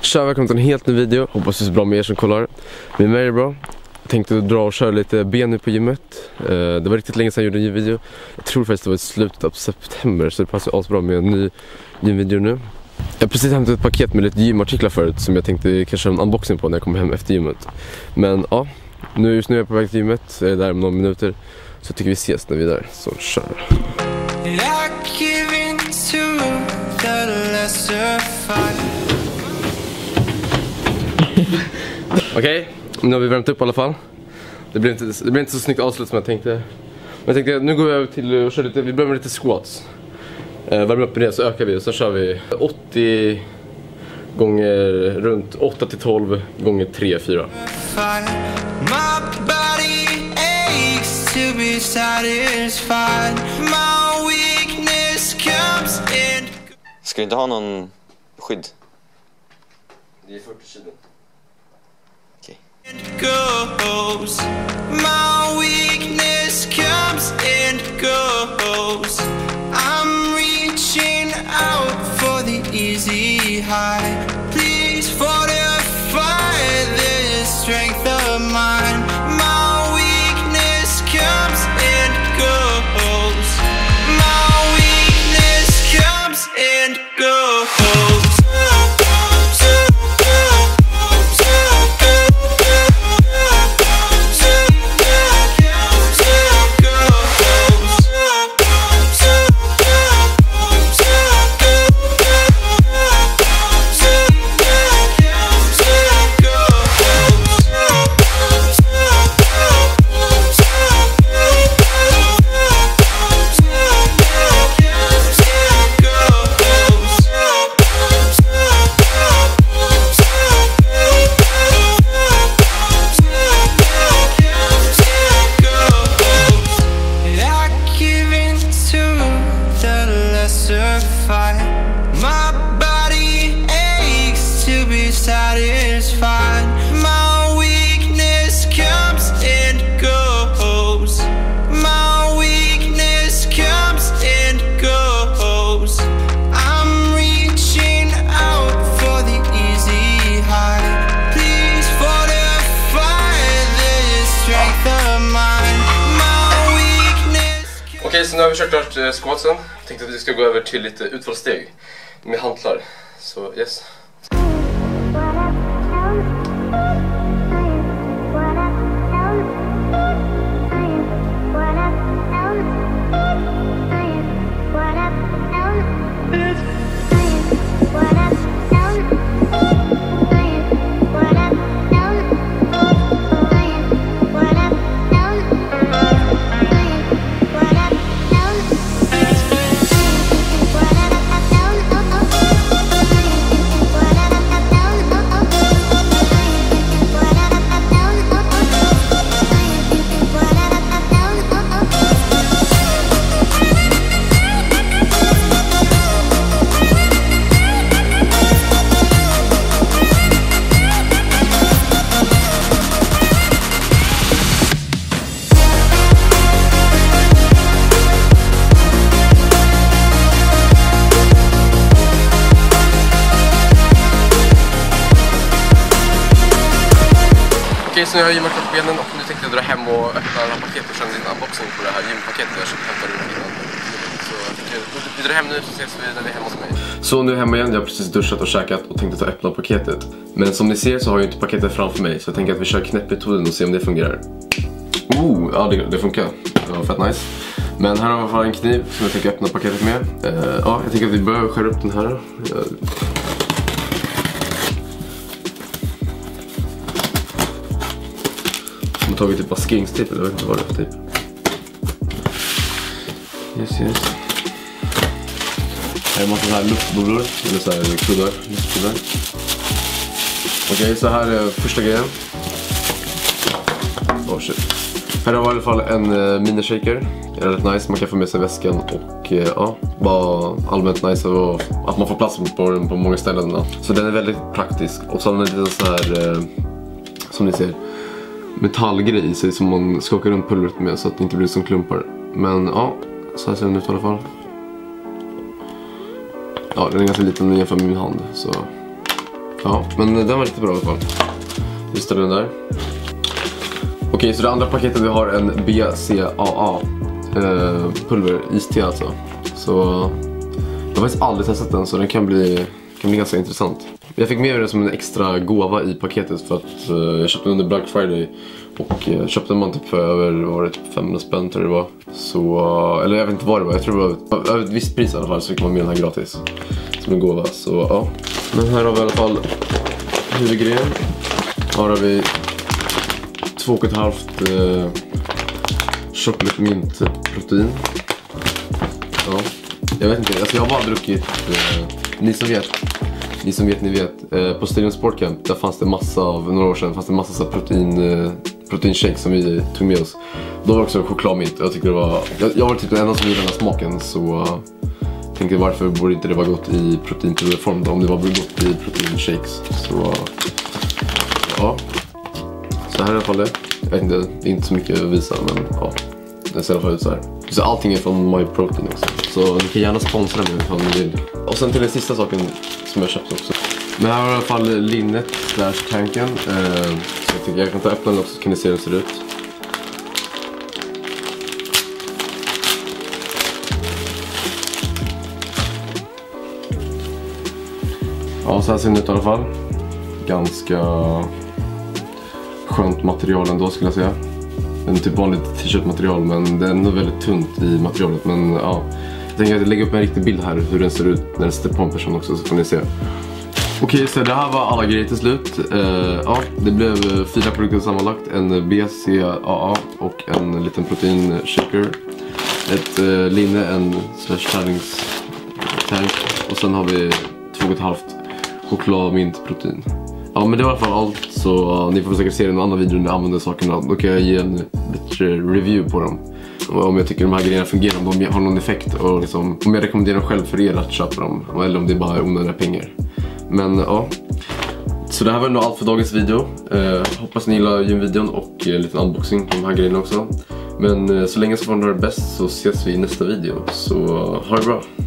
Tja, välkommen till en helt ny video. Hoppas det är så bra med er som kollar. Med mig är det bra. Jag tänkte dra och köra lite ben nu på gymmet. Det var riktigt länge sedan jag gjorde en gymvideo. Jag tror faktiskt det var i slutet av september, så det passar asbra med en ny gymvideo nu. Jag har precis hämtat ett paket med lite gymartiklar förut som jag tänkte kanske en unboxing på när jag kommer hem efter gymmet. Men ja, just nu är jag på väg till gymmet. Jag är där om några minuter. Så jag tycker vi ses när vi är där. Så kör. Okej, nu har vi värmt upp i alla fall. Det blir inte så snyggt avslut som jag tänkte. Men jag tänkte, nu går vi över till att köra lite, vi börjar med lite squats. Värmer upp med det så ökar vi och så kör vi 80 gånger runt 8 till 12 gånger 3-4. Ska du inte ha någon skydd? Det är 40 kilo. Okej. Goes. My weakness comes and goes. I'm reaching out for the easy high. Please fortify this strength of mine. My weakness comes and goes. My weakness comes and goes. My body aches to be satisfied. My weakness comes and goes. My weakness comes and goes. I'm reaching out for the easy high. Please fortify this strength of mine. My weakness. Okej, så nu har vi kört klart squatsen. Tänkte att vi ska gå över till lite utfallssteg med hantlar. Så yes. Okej, så nu har jag gymmat upp benen och nu tänkte jag dra hem och öppna det här paketet och köra en unboxing på det här gympaketet jag hämtade innan. Så vi drar hem nu så ses vi när vi är hemma hos mig. Så nu är jag hemma igen, jag har precis duschat och käkat och tänkte ta öppna paketet. Men som ni ser så har jag inte paketet framför mig, så jag tänker att vi kör knäppmetoden och se om det fungerar. Ja det funkar. Det var fett nice. Men här har jag i alla fall en kniv som jag tänker öppna paketet med. Ja, jag tänker att vi börjar skära upp den här. Jag har tagit typ maskeringstejp eller jag vet inte vad det är för typ. Yes. Här är en massa så här luftbubblor eller så här kuddar. Okej, så här är första grejen. Oh shit. Här har vi i alla fall en minishaker. Det är rätt nice, man kan få med sig väskan och ja, bara allmänt nice och att man får plats på den på många ställen. Så den är väldigt praktisk. Och så har den en liten så här, som ni ser, metallgrej i sig som man skakar runt pulvret med så att det inte blir som klumpar. Men ja, så här ser den ut i alla fall. Ja, den är ganska liten jämfört med min hand, så Ja, men den var lite bra i alla fall. Vi ställer den där. Okej, så det andra paketet vi har en BCAA pulver iste alltså. Så jag har faktiskt aldrig testat den, så den kan bli ganska intressant. Jag fick med den som en extra gåva i paketet för att jag köpte den under Black Friday. Och köpte man typ för över 500 spänn tror jag det var. Så, eller jag vet inte vad det var, jag tror det var över ett visst pris i alla fall, så fick man med den här gratis som en gåva. Så ja, men här har vi i alla fall huvudgrejen. Här har vi 2,5 chocolate mint protein. Ja, jag vet inte, alltså jag har bara druckit ni vet på Stadium Sport Camp, där fanns det massa av några år sedan, fanns det massa så proteinshake som vi tog med oss. Då var det också chokladmint. Jag tyckte det var, jag var typ den enda som gjorde den här smaken, så tänkte varför borde inte det vara gott i proteinpulverform då, om det var gott i proteinshakes. Så ja, så här är i alla fall det. Jag vet inte, det är inte så mycket att visa, men ja, det ser i alla fall ut så här. Så allting är från MyProtein också, så ni kan gärna sponsra mig om ni vill. Och sen till den sista saken som jag köpt också. Men här har i alla fall linnet / tanken. Så jag tycker jag kan ta öppna den också, så kan ni se hur det ser ut. Ja, så här ser den ut i alla fall. Ganska skönt material ändå skulle jag säga. En typ vanligt t-shirt-material, men det är ändå väldigt tunt i materialet. Men ja, jag tänker att jag lägger upp en riktig bild här hur den ser ut när den sitter på en person också, så får ni se. Okej, så det här var alla grejer till slut. Ja, det blev 4 produkter sammanlagt. En BCAA och en liten proteinshaker. Ett linne, en /träningstank. Och sen har vi 2,5 chokladmintprotein. Ja, men det var i alla fall allt. Så ni får säkert se en annan video när jag använder sakerna. Då kan jag ge en bättre review på dem. Om jag tycker de här grejerna fungerar, om de har någon effekt. Och liksom, om jag rekommenderar dem själv för er att köpa dem. Eller om det bara är onödiga pengar. Men ja, så det här var nog allt för dagens video. Hoppas ni gillar gymvideon och en liten unboxing på de här grejerna också. Men så länge så får ni ha det bäst, så ses vi i nästa video. Så ha det bra!